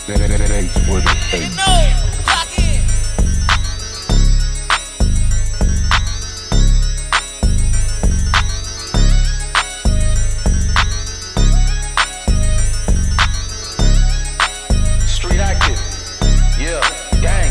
Thanks for the faith. Street active, yeah, gang.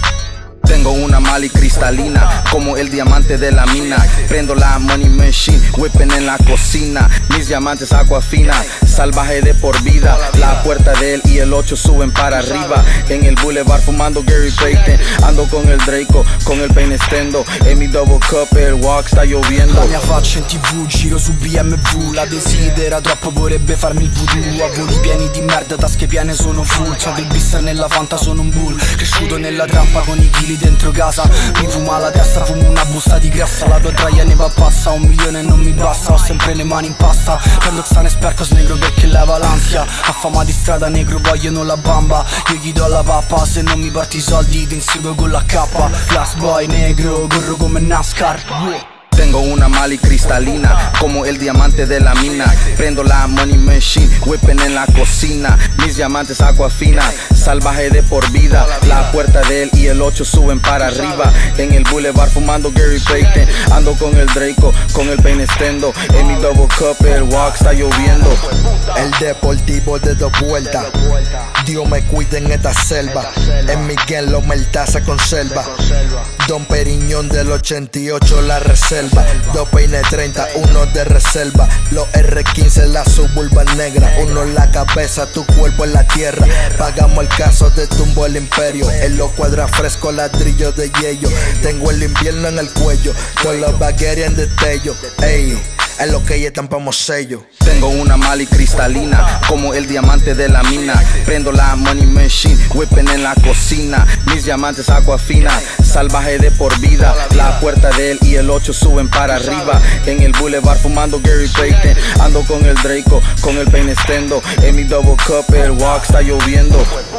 Tengo una Mali cristalina, como el diamante de la mina. Prendo la money machine, whipping en la cocina. Mis diamantes agua fina, salvaje de por vida. La puerta del y el 8 suben para arriba. En el boulevard fumando Gary Payton. Ando con el Draco, con el peine stendo. En mi double cup il walk sta lloviendo. La mia faccia in TV, giro su BMW. La desidera troppo, vorrebbe farmi il voodoo. A voli pieni di merda, tasche piene sono full. C'ho del blister nella fanta, sono un bull. Cresciuto nella trampa con i chili dentro casa. Mi fuma la testa, fumo una busta di grassa. La tua traia ne va passa, 1 milione non mi basta. Ho sempre le mani in pasta, prendo Xane Spercos negro perché leva l'ansia. A fama di strada negro vogliono la bamba. Io gli do la pappa, se non mi porti i soldi ti inseguo con la K. Last boy negro, corro come NASCAR. Tengo una Mali cristalina, como el diamante de la mina. Prendo la money machine, whipping en la cocina. Mis diamantes agua fina, salvaje de por vida. La puerta del y el 8 suben para arriba. En el boulevard fumando Gary Payton. Ando con el Draco, con el peine stendo. En mi double cup el walk está lloviendo. El deportivo de 2 vueltas. Dios me cuide en esta selva. En Miguel lo Meltaza conserva. Don Periñón del 88 la reserva. 2 peines 30, 1 de reserva. Los R15 la suburban negra. 1 en la cabeza, tu cuerpo en la tierra. Pagamos el caso de tumbo el imperio. En los cuadras frescos, ladrillo de hielo. Tengo el invierno en el cuello. Todos los baguettes en destello. Ey, en lo que ya estampamos sello. Tengo una Mali cristalina, como el diamante de la mina. Prendo la money machine, whipping en la cocina. Mis diamantes agua fina, salvaje de por vida. La puerta del y el 8 suben para arriba. En el boulevard fumando Gary Payton. Ando con el Draco, con el peine stendo. En mi double cup el walk está lloviendo.